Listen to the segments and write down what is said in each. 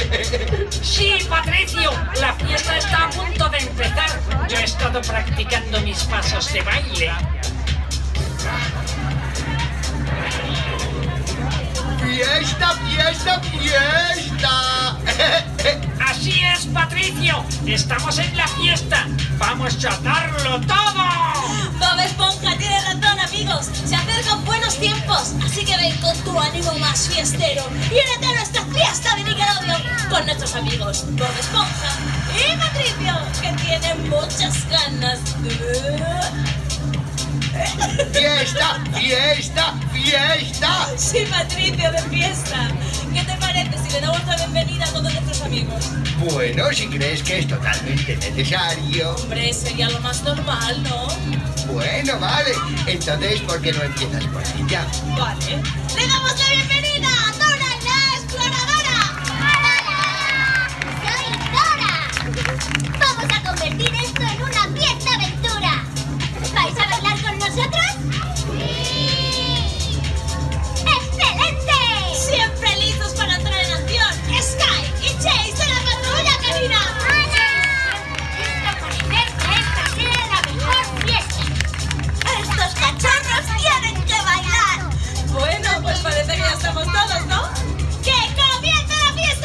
Sí, Patricio, la fiesta está a punto de empezar. Yo he estado practicando mis pasos de baile. ¡Fiesta, fiesta, fiesta! Así es, Patricio. Estamos en la fiesta. ¡Vamos a darlo todo! Bob Esponja tiene razón, amigos. Se acercan buenos tiempos. Así que ven con tu ánimo más fiestero y únete a nuestra fiesta de Nickelodeon con nuestros amigos Bob Esponja y Patricio, que tienen muchas ganas de... ¡Fiesta, fiesta, fiesta! Sí, Patricio, de fiesta. ¿Qué te parece si le damos la bienvenida a todos nuestros amigos? Bueno, si crees que es totalmente necesario. Hombre, sería lo más normal, ¿no? Bueno, vale. Entonces, ¿por qué no empiezas por ella? Vale. ¡Le damos la bienvenida a Dora la Exploradora! ¡Hola! ¡Soy Dora! Vamos a convertir esto en una fiesta aventura. ¿Vais a bailar con nosotros? ¡Sí! ¡Excelente! Siempre listos para entrar en acción. Sky y Chase de la patrulla canina. Esto parece que esta sea la mejor fiesta. ¡Estos cachorros tienen que bailar! Bueno, pues parece que ya estamos todos, ¿no? ¡Que comience la fiesta!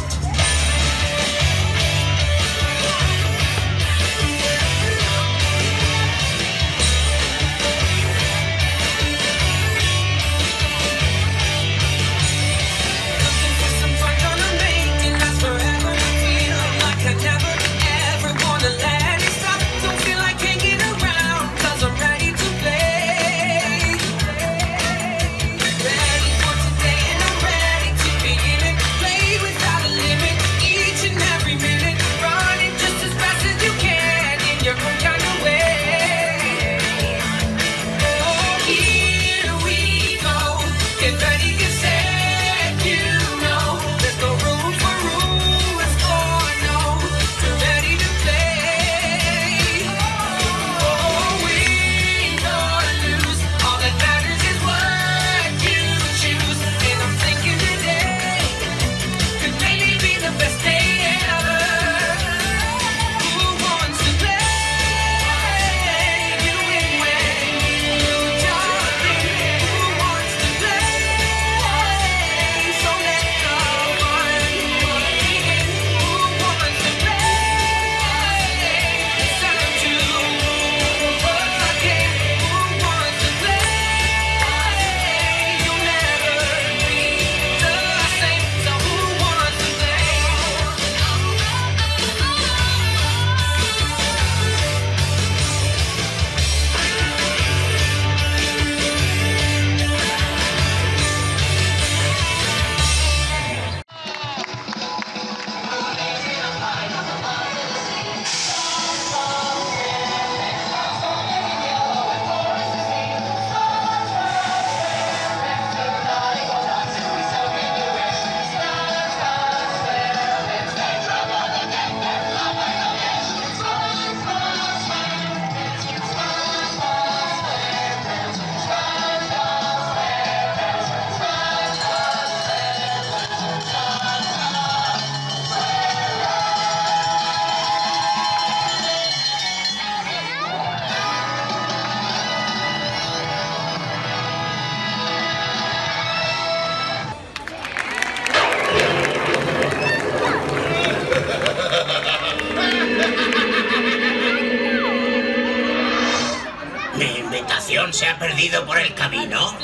¿Se ha perdido por el camino?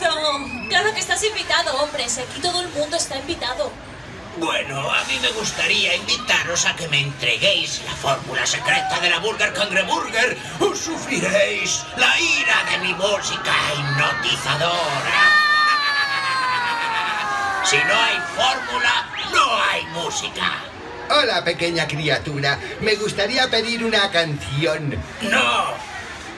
Claro que estás invitado, hombre. Si aquí todo el mundo está invitado. Bueno, a mí me gustaría invitaros a que me entreguéis la fórmula secreta de la Burger Cangreburger o sufriréis la ira de mi música hipnotizadora. Si no hay fórmula, no hay música. Hola, pequeña criatura. Me gustaría pedir una canción. ¡No!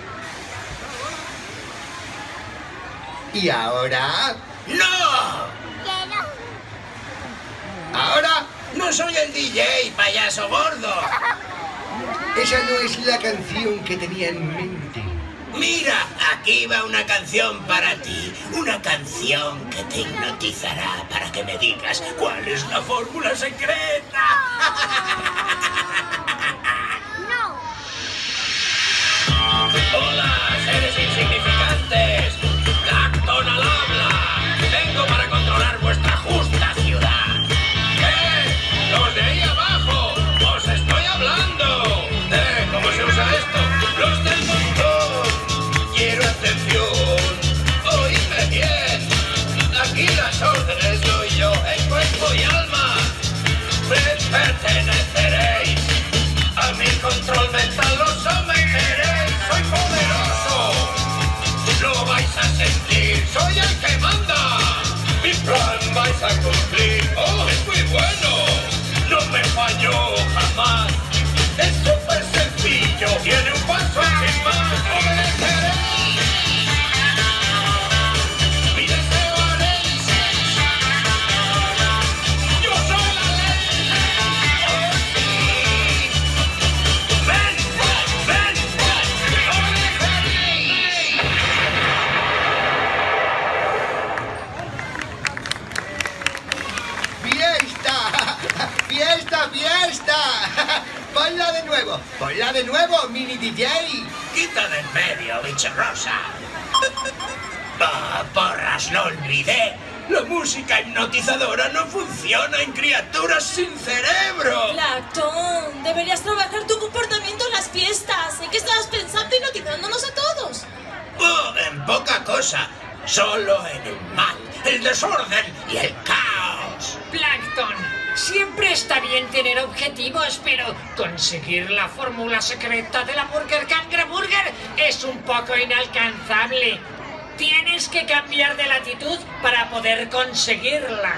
¿Y ahora? ¡No! Que no. ¿Ahora? ¡No soy el DJ, payaso gordo! Esa no es la canción que tenía en mente. Mira, aquí va una canción para ti. Una canción que te hipnotizará para que me digas cuál es la fórmula secreta. No. Hola, seres insignificantes. Plankton al habla. Vengo para controlar vuestra justa ciudad. ¡Los de ahí abajo! ¡Os estoy hablando! ¿Cómo se usa esto? ¡Los del montón! Quiero atención. Oídme bien. Aquí las órdenes doy yo en cuerpo y alma. Perteneceréis a mi control mental. Lo someteréis. Soy poderoso. Lo vais a sentir. Soy el que manda. Mi plan vais a cumplir. ¡Oh, es muy bueno! No me falló jamás. Es súper sencillo. Tiene un paso sin más. Obedeceréis. Mi deseo haréis. Yo soy la ley. Oh, sí. Ven, ven. Obedeceréis. ¡Fiesta! ¡Fiesta! ¡Ponla de nuevo, mini DJ! Quita de en medio, bicho rosa. Porras, lo olvidé. La música hipnotizadora no funciona en criaturas sin cerebro. Plankton, deberías trabajar tu comportamiento en las fiestas. ¿En qué estabas pensando hipnotizándonos a todos? Oh, en poca cosa. Solo en el mal, el desorden y el caos. Plankton, siempre está bien tener objetivos, pero conseguir la fórmula secreta de la Burger Cangreburger es un poco inalcanzable. Tienes que cambiar de latitud para poder conseguirla.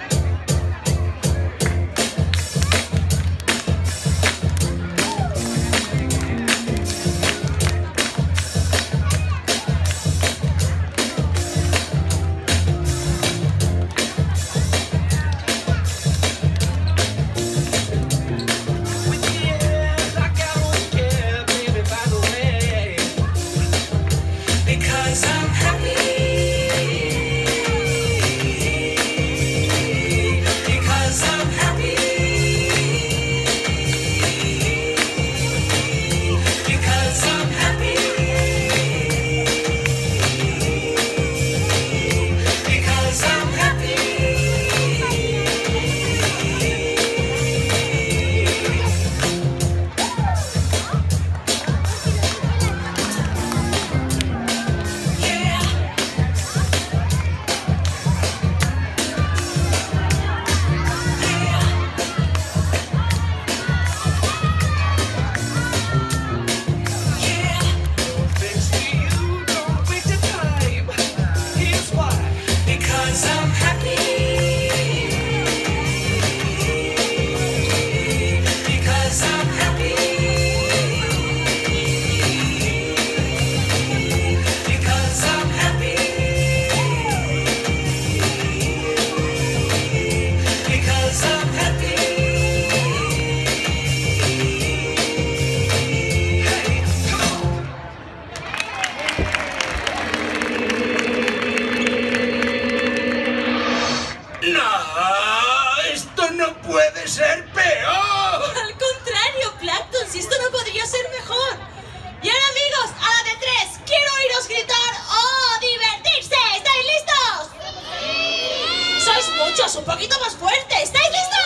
puede ser peor. Al contrario, Plankton, si esto no podría ser mejor. Y ahora, amigos, a la de 3, quiero oíros gritar ¡oh, divertirse! ¿Estáis listos? ¡Sí! ¡Sois muchos! ¡Un poquito más fuerte! ¿Estáis listos?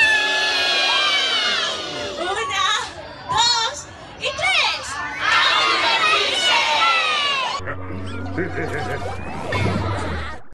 ¡Sí! 1, 2 y 3. ¡A divertirse!